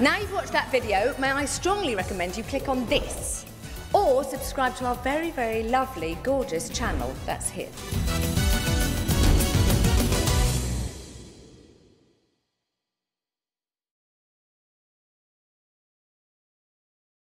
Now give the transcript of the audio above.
Now you've watched that video, may I strongly recommend you click on this or subscribe to our very, very lovely, gorgeous channel that's here.